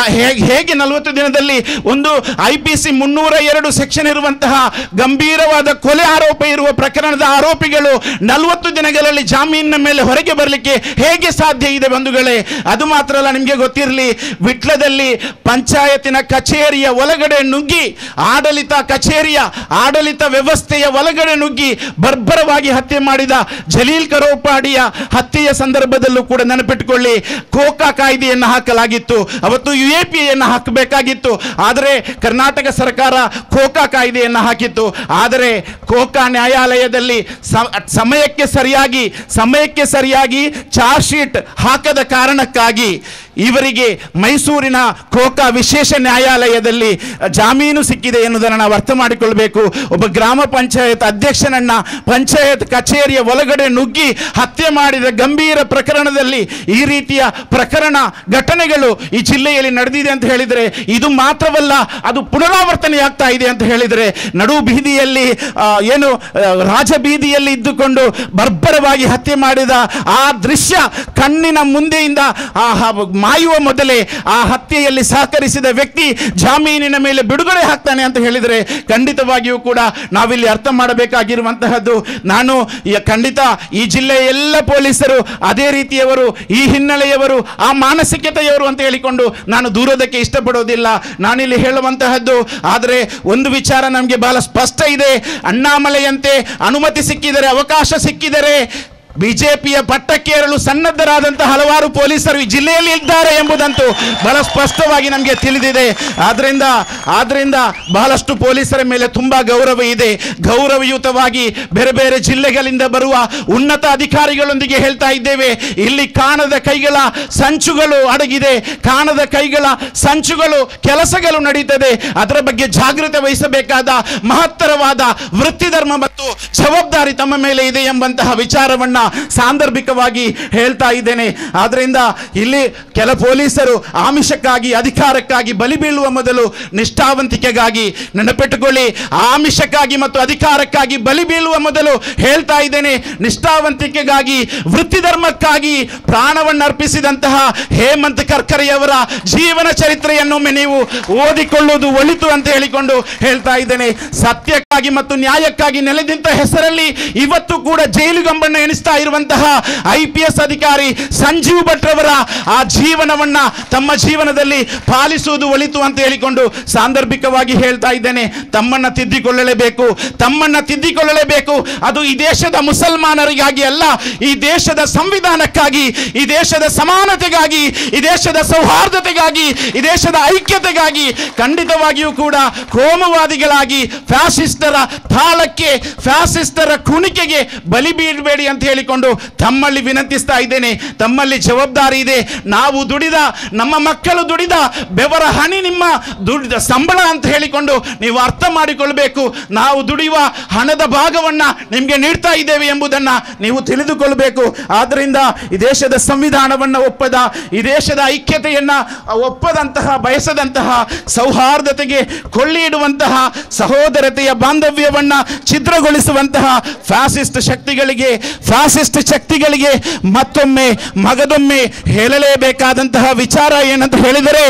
ಹೇಗೆ ನಲವತ್ತು ದಿನದಲ್ಲಿ? ಒಂದು ಐ ಪಿ ಸಿ ಮುನ್ನೂರ ಎರಡು ಸೆಕ್ಷನ್ ಇರುವಂತಹ ಗಂಭೀರವಾದ ಕೊಲೆ ಆರೋಪ ಇರುವ ಪ್ರಕರಣದ ಆರೋಪಿಗಳು ನಲವತ್ತು ದಿನಗಳಲ್ಲಿ ಜಾಮೀನಿನ ಮೇಲೆ ಹೊರಗೆ ಬರಲಿಕ್ಕೆ ಹೇಗೆ ಸಾಧ್ಯ ಇದೆ ಬಂಧುಗಳೇ? ಅದು ಮಾತ್ರ ಅಲ್ಲ, ನಿಮಗೆ ಗೊತ್ತಿರಲಿ, ವಿಟ್ಲದಲ್ಲಿ ಪಂಚಾಯತಿನ ಕಚೇರಿಯ ಒಳಗಡೆ ನುಗ್ಗಿ ಆಡಳಿತ ಕಚೇರಿಯ ಆಡಳಿತ ವ್ಯವಸ್ಥೆಯ ಒಳಗಡೆ ನುಗ್ಗಿ ಬರ್ಬರವಾಗಿ ಹತ್ಯೆ ಮಾಡಿದ ಜಲೀಲ್ ಕರೋಪಾಡಿಯ ಹತ್ಯೆಯ ಸಂದರ್ಭದಲ್ಲೂ ಕೂಡ ನೆನಪಿಟ್ಟುಕೊಳ್ಳಿ, ಕೋಕಾ ಕಾಯ್ದೆಯನ್ನು ಹಾಕಲಾಗಿತ್ತು. ಅವತ್ತು ಯು ಎ ಪಿ ಯನ್ನು ಹಾಕಬೇಕಾಗಿತ್ತು, ಆದರೆ ಕರ್ನಾಟಕ ಸರ್ಕಾರ ಕೋಕಾ ಕಾಯ್ದೆಯನ್ನು ಹಾಕಿತ್ತು. ಆದರೆ ಕೋಕಾ ನ್ಯಾಯಾಲಯದಲ್ಲಿ ಸಮಯಕ್ಕೆ ಸರಿಯಾಗಿ ಸಮಯಕ್ಕೆ ಸರಿಯಾಗಿ ಚಾರ್ಜ್ ಶೀಟ್ ಹಾಕದ ಕಾರಣಕ್ಕಾಗಿ ಇವರಿಗೆ ಮೈಸೂರಿನ ಕೋಕಾ ವಿಶೇಷ ನ್ಯಾಯಾಲಯದಲ್ಲಿ ಜಾಮೀನು ಸಿಕ್ಕಿದೆ ಎನ್ನುವುದನ್ನು ನಾವು ಅರ್ಥ ಮಾಡಿಕೊಳ್ಳಬೇಕು. ಒಬ್ಬ ಗ್ರಾಮ ಪಂಚಾಯತ್ ಅಧ್ಯಕ್ಷನನ್ನ ಪಂಚಾಯತ್ ಕಚೇರಿಯ ಒಳಗಡೆ ನುಗ್ಗಿ ಹತ್ಯೆ ಮಾಡಿದ ಗಂಭೀರ ಪ್ರಕರಣದಲ್ಲಿ ಈ ರೀತಿಯ ಪ್ರಕರಣ ಘಟನೆಗಳು ಈ ಜಿಲ್ಲೆಯಲ್ಲಿ ನಡೆದಿದೆ ಅಂತ ಹೇಳಿದರೆ ಇದು ಮಾತ್ರವಲ್ಲ, ಅದು ಪುನರಾವರ್ತನೆಯಾಗ್ತಾ ಇದೆ ಅಂತ ಹೇಳಿದರೆ ನಡು ಬೀದಿಯಲ್ಲಿ ಏನು ರಾಜಬೀದಿಯಲ್ಲಿ ಇದ್ದುಕೊಂಡು ಬರ್ಬರವಾಗಿ ಹತ್ಯೆ ಮಾಡಿದ ಆ ದೃಶ್ಯ ಕಣ್ಣಿನ ಮುಂದೆಯಿಂದ ಆ ಮಾಯುವ ಮೊದಲೇ ಆ ಹತ್ಯೆಯಲ್ಲಿ ಸಹಕರಿಸಿದ ವ್ಯಕ್ತಿ ಜಾಮೀನಿನ ಮೇಲೆ ಬಿಡುಗಡೆ ಆಗ್ತಾನೆ ಅಂತ ಹೇಳಿದರೆ ಖಂಡಿತವಾಗಿಯೂ ಕೂಡ ನಾವಿಲ್ಲಿ ಅರ್ಥ ಮಾಡಬೇಕಾಗಿರುವಂತಹದ್ದು, ನಾನು ಖಂಡಿತ ಈ ಜಿಲ್ಲೆಯ ಎಲ್ಲ ಪೊಲೀಸರು ಅದೇ ರೀತಿಯವರು, ಈ ಹಿನ್ನೆಲೆಯವರು, ಆ ಮಾನಸಿಕತೆಯವರು ಅಂತ ಹೇಳಿಕೊಂಡು ನಾನು ದೂರೋದಕ್ಕೆ ಇಷ್ಟಪಡೋದಿಲ್ಲ. ನಾನಿಲ್ಲಿ ಹೇಳುವಂತಹದ್ದು ಆದರೆ ಒಂದು ವಿಚಾರ ನಮಗೆ ಬಹಳ ಸ್ಪಷ್ಟ ಇದೆ, ಅಣ್ಣಾಮಲೆಯಂತೆ ಅನುಮತಿ ಸಿಕ್ಕಿದರೆ, ಅವಕಾಶ ಸಿಕ್ಕಿದರೆ ಬಿಜೆಪಿಯ ಪಟ್ಟಕ್ಕೇರಲು ಸನ್ನದ್ಧರಾದಂತಹ ಹಲವಾರು ಪೊಲೀಸರು ಈ ಜಿಲ್ಲೆಯಲ್ಲಿ ಇದ್ದಾರೆ ಎಂಬುದಂತೂ ಬಹಳ ಸ್ಪಷ್ಟವಾಗಿ ನಮಗೆ ತಿಳಿದಿದೆ. ಆದ್ರಿಂದ ಆದ್ರಿಂದ ಬಹಳಷ್ಟು ಪೊಲೀಸರ ಮೇಲೆ ತುಂಬಾ ಗೌರವ ಇದೆ. ಗೌರವಯುತವಾಗಿ ಬೇರೆ ಬೇರೆ ಜಿಲ್ಲೆಗಳಿಂದ ಬರುವ ಉನ್ನತ ಅಧಿಕಾರಿಗಳೊಂದಿಗೆ ಹೇಳ್ತಾ ಇದ್ದೇವೆ, ಇಲ್ಲಿ ಕಾಣದ ಕೈಗಳ ಸಂಚುಗಳು ಅಡಗಿದೆ, ಕಾಣದ ಕೈಗಳ ಸಂಚುಗಳು ಕೆಲಸಗಳು ನಡೀತದೆ. ಅದರ ಬಗ್ಗೆ ಜಾಗೃತಿ ವಹಿಸಬೇಕಾದ ಮಹತ್ತರವಾದ ವೃತ್ತಿ ಧರ್ಮ ಮತ್ತು ಜವಾಬ್ದಾರಿ ತಮ್ಮ ಮೇಲೆ ಇದೆ ಎಂಬಂತಹ ವಿಚಾರವನ್ನ ಸಾಂದರ್ಭಿಕವಾಗಿ ಹೇಳ್ತಾ ಇದ್ದೇನೆ. ಆದ್ರಿಂದ ಇಲ್ಲಿ ಕೆಲ ಪೊಲೀಸರು ಆಮಿಷಕ್ಕಾಗಿ ಅಧಿಕಾರಕ್ಕಾಗಿ ಬಲಿ ಬೀಳುವ ಮೊದಲು ನಿಷ್ಠಾವಂತಿಕೆಗಾಗಿ ನೆನಪಿಟ್ಟುಕೊಳ್ಳಿ. ಆಮಿಷಕ್ಕಾಗಿ ಮತ್ತು ಅಧಿಕಾರಕ್ಕಾಗಿ ಬಲಿ ಬೀಳುವ ಮೊದಲು ಹೇಳ್ತಾ ಇದ್ದೇನೆ, ನಿಷ್ಠಾವಂತಿಕೆಗಾಗಿ ವೃತ್ತಿ ಧರ್ಮಕ್ಕಾಗಿ ಪ್ರಾಣವನ್ನು ಅರ್ಪಿಸಿದಂತಹ ಹೇಮಂತ್ ಕರ್ಕರೆಯವರ ಜೀವನ ಚರಿತ್ರೆಯನ್ನೊಮ್ಮೆ ನೀವು ಓದಿಕೊಳ್ಳುವುದು ಒಳಿತು ಅಂತ ಹೇಳಿಕೊಂಡು ಹೇಳ್ತಾ ಇದ್ದೇನೆ. ಸತ್ಯಕ್ಕಾಗಿ ಮತ್ತು ನ್ಯಾಯಕ್ಕಾಗಿ ನೆಲೆದಿಂತ ಹೆಸರಲ್ಲಿ ಇವತ್ತು ಕೂಡ ಜೈಲುಗಂಬಣ್ಣ ಎನಿಸ್ತಾ ಇರುವಂತಹ ಐ ಪಿ ಎಸ್ ಅಧಿಕಾರಿ ಸಂಜೀವ್ ಭಟ್ ರವರ ಆ ಜೀವನವನ್ನ ತಮ್ಮ ಜೀವನದಲ್ಲಿ ಪಾಲಿಸುವುದು ಒಳಿತು ಅಂತ ಹೇಳಿಕೊಂಡು ಸಾಂದರ್ಭಿಕವಾಗಿ ಹೇಳ್ತಾ ಇದ್ದೇನೆ. ತಮ್ಮನ್ನ ತಿದ್ದಿಕೊಳ್ಳಲೇಬೇಕು, ತಮ್ಮನ್ನ ತಿದ್ದಿಕೊಳ್ಳಲೇಬೇಕು. ಅದು ಈ ದೇಶದ ಮುಸಲ್ಮಾನರಿಗಾಗಿ ಅಲ್ಲ, ಈ ದೇಶದ ಸಂವಿಧಾನಕ್ಕಾಗಿ, ಈ ದೇಶದ ಸಮಾನತೆಗಾಗಿ, ಈ ದೇಶದ ಸೌಹಾರ್ದತೆಗಾಗಿ, ಈ ದೇಶದ ಐಕ್ಯತೆಗಾಗಿ. ಖಂಡಿತವಾಗಿಯೂ ಕೂಡ ಕೋಮುವಾದಿಗಳಾಗಿ ಫ್ಯಾಸಿಸ್ಟರ ತಾಳಕ್ಕೆ, ಫ್ಯಾಸಿಸ್ಟರ ಕುಣಿಕೆಗೆ ಬಲಿ ಬೀಳಬೇಡಿ ಅಂತ ಹೇಳಿಕೊಂಡು ತಮ್ಮಲ್ಲಿ ವಿನಂತಿಸ್ತಾ ಇದ್ದೇನೆ. ತಮ್ಮಲ್ಲಿ ಜವಾಬ್ದಾರಿ ಇದೆ. ನಾವು ದುಡಿದ, ನಮ್ಮ ಮಕ್ಕಳು ದುಡಿದ ಬೆವರ ಹನಿ ನಿಮ್ಮ ದುಡಿದ ಸಂಬಳ ಅಂತ ಹೇಳಿಕೊಂಡು ನೀವು ಅರ್ಥ ಮಾಡಿಕೊಳ್ಬೇಕು. ನಾವು ದುಡಿಯುವ ಹಣದ ಭಾಗವನ್ನ ನಿಮಗೆ ನೀಡ್ತಾ ಇದ್ದೇವೆ ಎಂಬುದನ್ನ ನೀವು ತಿಳಿದುಕೊಳ್ಬೇಕು. ಆದ್ರಿಂದ ಈ ದೇಶದ ಸಂವಿಧಾನವನ್ನ ಒಪ್ಪದ, ಈ ದೇಶದ ಐಕ್ಯತೆಯನ್ನ ಒಪ್ಪದಂತಹ, ಬಯಸದಂತಹ, ಸೌಹಾರ್ದತೆಗೆ ಕೊಳ್ಳಿ ಇಡುವಂತಹ, ಸಹೋದರತೆಯ ಬಾಂಧವ್ಯವನ್ನ ಛಿದ್ರಗೊಳಿಸುವಂತಹ ಫ್ಯಾಸಿಸ್ಟ್ ಶಕ್ತಿಗಳಿಗೆ, ಫ್ಯಾಸಿಸ್ಟ್ ಶಕ್ತಿಗಳಿಗೆ ಮತ್ತೊಮ್ಮೆ ಮಗದೊಮ್ಮೆ ಹೇಳಲೇಬೇಕಾದಂತಹ ವಿಚಾರ ಏನಂತ ಹೇಳಿದರೆ,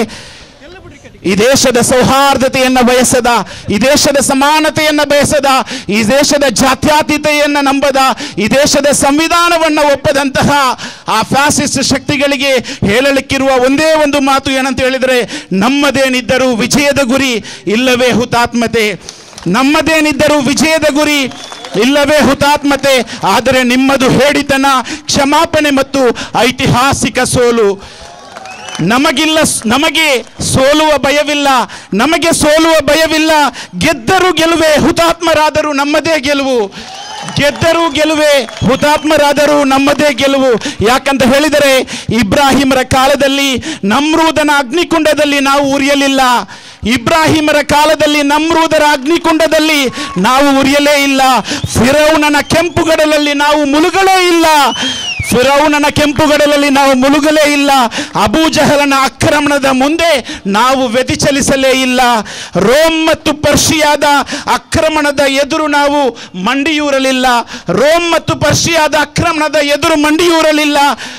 ಈ ದೇಶದ ಸೌಹಾರ್ದತೆಯನ್ನ ಬಯಸದ, ಈ ದೇಶದ ಸಮಾನತೆಯನ್ನ ಬಯಸದ, ಈ ದೇಶದ ಜಾತ್ಯತೀತತೆಯನ್ನ ನಂಬದ, ಈ ದೇಶದ ಸಂವಿಧಾನವನ್ನ ಒಪ್ಪದಂತಹ ಆ ಫ್ಯಾಸಿಸ್ಟ್ ಶಕ್ತಿಗಳಿಗೆ ಹೇಳಲಿಕ್ಕಿರುವ ಒಂದೇ ಒಂದು ಮಾತು ಏನಂತ ಹೇಳಿದರೆ, ನಮ್ಮದೇನಿದ್ದರೂ ವಿಜಯದ ಗುರಿ ಇಲ್ಲವೇ ಹುತಾತ್ಮತೆ. ನಮ್ಮದೇನಿದ್ದರೂ ವಿಜಯದ ಗುರಿ ಇಲ್ಲವೇ ಹುತಾತ್ಮತೆ. ಆದರೆ ನಿಮ್ಮದು ಹೇಡಿತನ, ಕ್ಷಮಾಪಣೆ ಮತ್ತು ಐತಿಹಾಸಿಕ ಸೋಲು. ನಮಗಿಲ್ಲ, ನಮಗೆ ಸೋಲುವ ಭಯವಿಲ್ಲ, ನಮಗೆ ಸೋಲುವ ಭಯವಿಲ್ಲ. ಗೆದ್ದರೂ ಗೆಲುವೆ, ಹುತಾತ್ಮರಾದರೂ ನಮ್ಮದೇ ಗೆಲುವು. ಗೆದ್ದರೂ ಗೆಲುವೆ, ಹುತಾತ್ಮರಾದರೂ ನಮ್ಮದೇ ಗೆಲುವು. ಯಾಕಂತ ಹೇಳಿದರೆ, ಇಬ್ರಾಹಿಮರ ಕಾಲದಲ್ಲಿ ನಮ್ರೂದನ ಅಗ್ನಿಕುಂಡದಲ್ಲಿ ನಾವು ಉರಿಯಲಿಲ್ಲ. ಇಬ್ರಾಹಿಮರ ಕಾಲದಲ್ಲಿ ನಮ್ರೂದರ ಅಗ್ನಿಕುಂಡದಲ್ಲಿ ನಾವು ಉರಿಯಲೇ ಇಲ್ಲ. ಫಿರೌನನ ಕೆಂಪುಗಡಲಲ್ಲಿ ನಾವು ಮುಳುಗಲೇ ಇಲ್ಲ. ಫಿರೌನನ ಕೆಂಪುಗಡಲಲ್ಲಿ ನಾವು ಮುಳುಗಲೇ ಇಲ್ಲ. ಅಬೂಜಹಲನ ಆಕ್ರಮಣದ ಮುಂದೆ ನಾವು ವ್ಯತಿಚಲಿಸಲೇ ಇಲ್ಲ. ರೋಮ್ ಮತ್ತು ಪರ್ಷಿಯಾದ ಆಕ್ರಮಣದ ಎದುರು ನಾವು ಮಂಡಿಯೂರಲಿಲ್ಲ. ರೋಮ್ ಮತ್ತು ಪರ್ಷಿಯಾದ ಆಕ್ರಮಣದ ಎದುರು ಮಂಡಿಯೂರಲಿಲ್ಲ.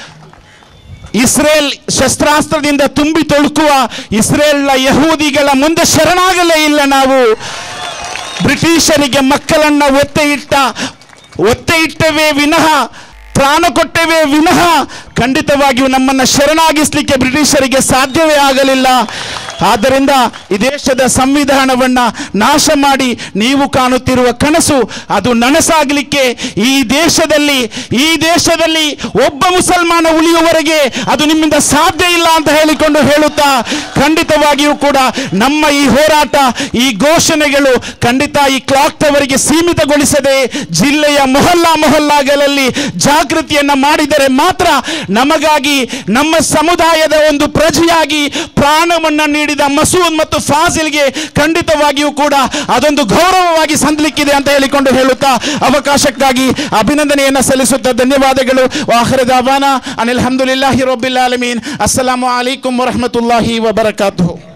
ಇಸ್ರೇಲ್ ಶಸ್ತ್ರಾಸ್ತ್ರದಿಂದ ತುಂಬಿ ತೊಳುಕುವ ಇಸ್ರೇಲ್ನ ಯಹೂದಿಗಳ ಮುಂದೆ ಶರಣಾಗಲೇ ಇಲ್ಲ ನಾವು. ಬ್ರಿಟಿಷರಿಗೆ ಮಕ್ಕಳನ್ನ ಒತ್ತೆ ಇಟ್ಟ ಒತ್ತೆ ಇಟ್ಟವೇ ವಿನಃ, ಪ್ರಾಣ ಕೊಟ್ಟವೇ ವಿನಃ ಖಂಡಿತವಾಗಿಯೂ ನಮ್ಮನ್ನು ಶರಣಾಗಿಸಲಿಕ್ಕೆ ಬ್ರಿಟಿಷರಿಗೆ ಸಾಧ್ಯವೇ ಆಗಲಿಲ್ಲ. ಆದ್ದರಿಂದ ಈ ದೇಶದ ಸಂವಿಧಾನವನ್ನ ನಾಶ ಮಾಡಿ ನೀವು ಕಾಣುತ್ತಿರುವ ಕನಸು ಅದು ನನಸಾಗಲಿಕ್ಕೆ ಈ ದೇಶದಲ್ಲಿ ಈ ದೇಶದಲ್ಲಿ ಒಬ್ಬ ಮುಸಲ್ಮಾನ ಉಳಿಯುವವರೆಗೆ ಅದು ನಿಮ್ಮಿಂದ ಸಾಧ್ಯ ಇಲ್ಲ ಅಂತ ಹೇಳಿಕೊಂಡು ಹೇಳುತ್ತಾ, ಖಂಡಿತವಾಗಿಯೂ ಕೂಡ ನಮ್ಮ ಈ ಹೋರಾಟ, ಈ ಘೋಷಣೆಗಳು ಖಂಡಿತ ಈ ಕ್ಲಾಕ್ ಟವರ್ಗೆ ಸೀಮಿತಗೊಳಿಸದೆ ಜಿಲ್ಲೆಯ ಮೊಹಲ್ಲಾ ಮೊಹಲ್ಲಾಗಳಲ್ಲಿ ಜಾಗೃತಿಯನ್ನ ಮಾಡಿದರೆ ಮಾತ್ರ ನಮಗಾಗಿ, ನಮ್ಮ ಸಮುದಾಯದ ಒಂದು ಪ್ರಜೆಯಾಗಿ ಪ್ರಾಣವನ್ನ ನೀಡಿದ ಮಸೂದ್ ಮತ್ತು ಫಾಜಿಲ್ಗೆ ಖಂಡಿತವಾಗಿಯೂ ಕೂಡ ಅದೊಂದು ಗೌರವವಾಗಿ ಸಂದಲಿಕ್ಕಿದೆ ಅಂತ ಹೇಳಿಕೊಂಡು ಹೇಳುತ್ತಾ ಅವಕಾಶಕ್ಕಾಗಿ ಅಭಿನಂದನೆಯನ್ನ ಸಲ್ಲಿಸುತ್ತಾ ಧನ್ಯವಾದಗಳು. ವಾಖಿರ್ ದಾವಾನಾ ಅನಿಲ್ ಹಮ್ದುಲಿಲ್ಲಾಹಿ ರಬ್ಬಿಲ್ ಆಲಮೀನ್. ಅಸ್ಸಲಾಮು ಅಲೈಕುಂ ವರಹಮತುಲ್ಲಾಹಿ ವಬರಕಾತುಹು.